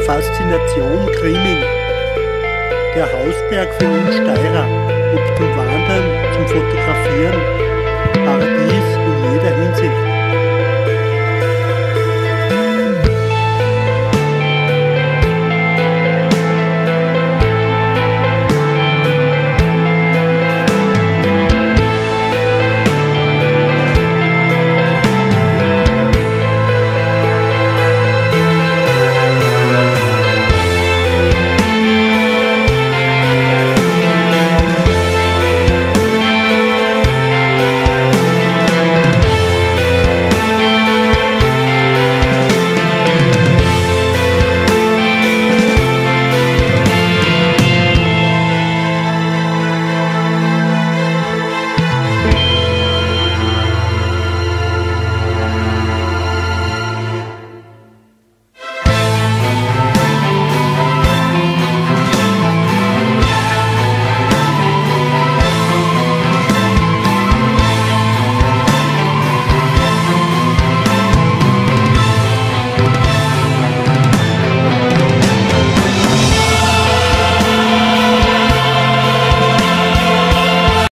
Faszination Griming. Der Hausberg für uns Steirer, ob zum Wandern, zum Fotografieren, Paradies in jeder Hinsicht.